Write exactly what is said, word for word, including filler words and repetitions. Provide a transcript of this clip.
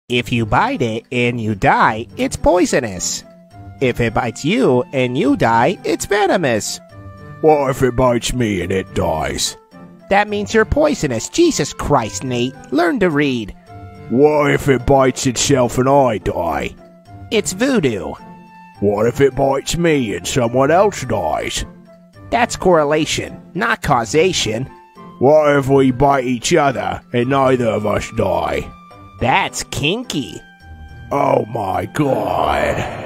If you bite it and you die, it's poisonous. If it bites you and you die, it's venomous. What if it bites me and it dies? That means you're poisonous. Jesus Christ, Nate. Learn to read. What if it bites itself and I die? It's voodoo. What if it bites me and someone else dies? That's correlation, not causation. What if we bite each other and neither of us die? That's kinky. Oh my God.